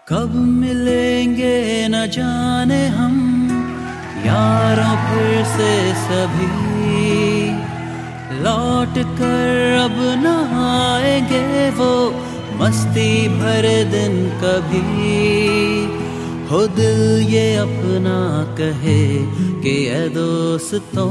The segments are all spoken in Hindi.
कब मिलेंगे न जाने हम यारों फिर से सभी, लौट कर अब न आएंगे वो मस्ती भरे दिन कभी। हो दिल ये अपना कहे कि ऐ दोस्तों,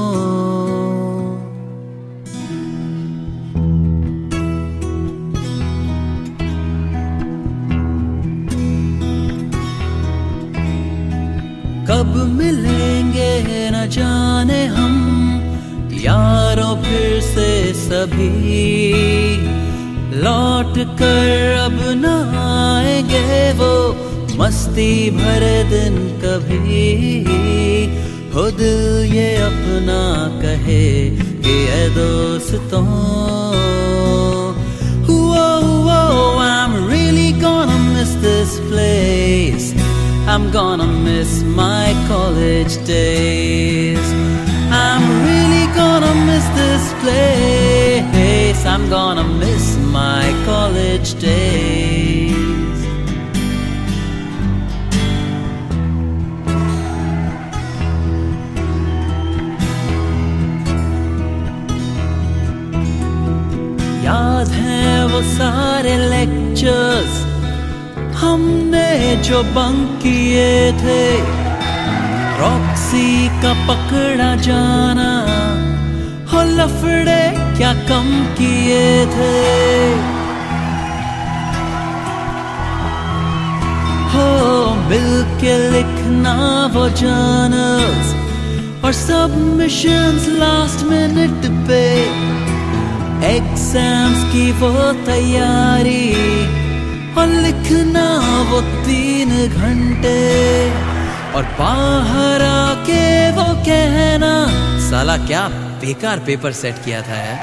कब मिलेंगे न जाने हम यारों फिर से सभी, लौट कर अब न आएंगे वो मस्ती भरे दिन कभी। हो दिल ये अपना कहे कि ऐ दोस्तों, I'm really gonna miss this place, I'm gonna miss my college days. I'm really gonna miss this place, I'm gonna miss my college days. याद हैं वो सारे लेक्चर्स हमने जो बंक किए थे, रॉक्सी का पकड़ा जाना, हो लफड़े क्या कम किए थे। हो मिल के लिखना वो जर्नल्स और सबमिशंस लास्ट मिनट पे, एग्जाम्स की वो तैयारी और लिखना वो 3 घंटे, और बाहर आके वो कहना साला क्या बेकार पेपर सेट किया था यार।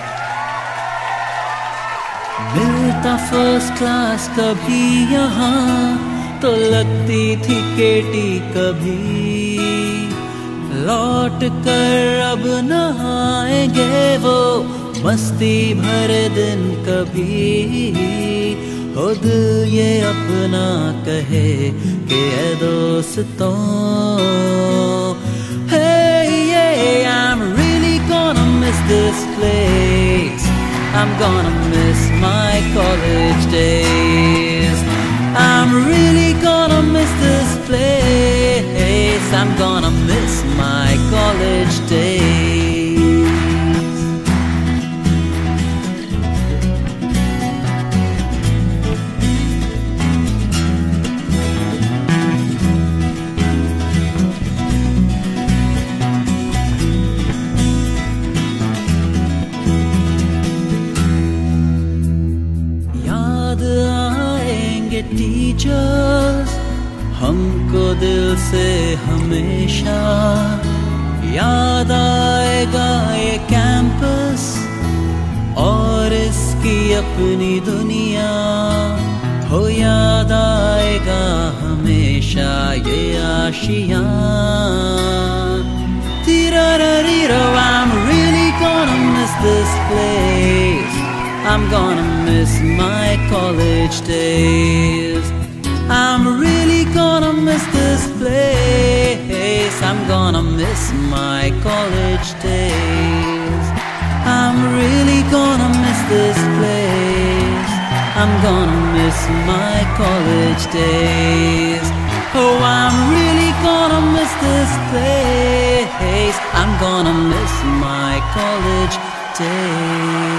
मिलता फर्स्ट क्लास कभी यहाँ तो लगती थी केटी कभी, लौट कर अब न आएंगे वो मस्ती भरे दिन कभी। हो दिल ये अपना कहे कि ऐ दोस्तों, hey yeah, I'm really gonna miss this place, I'm gonna miss my college days. I'm really gonna miss this place, I'm gonna miss my college days. Teachers हमको दिल से हमेशा याद आएगा ये कैंपस और इसकी अपनी दुनिया, हो याद आएगा हमेशा ये आशियाँ। I'm really gonna miss this place, I'm gonna miss my college days. I'm really gonna miss this place, I'm gonna miss my college days. I'm really gonna miss this place, I'm gonna miss my college days. Oh, I'm really gonna miss this place, I'm gonna miss my college days.